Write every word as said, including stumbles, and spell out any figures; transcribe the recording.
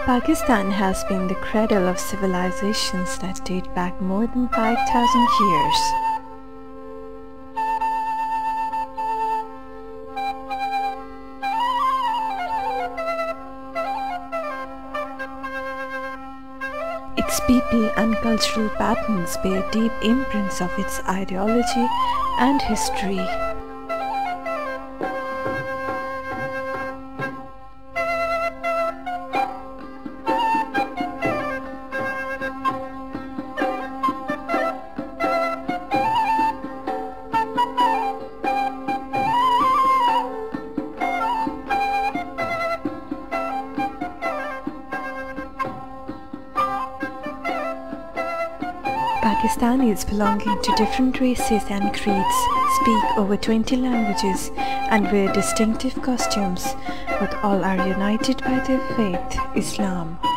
Pakistan has been the cradle of civilizations that date back more than five thousand years. Its people and cultural patterns bear deep imprints of its ideology and history. Pakistanis belonging to different races and creeds speak over twenty languages and wear distinctive costumes, but all are united by their faith, Islam.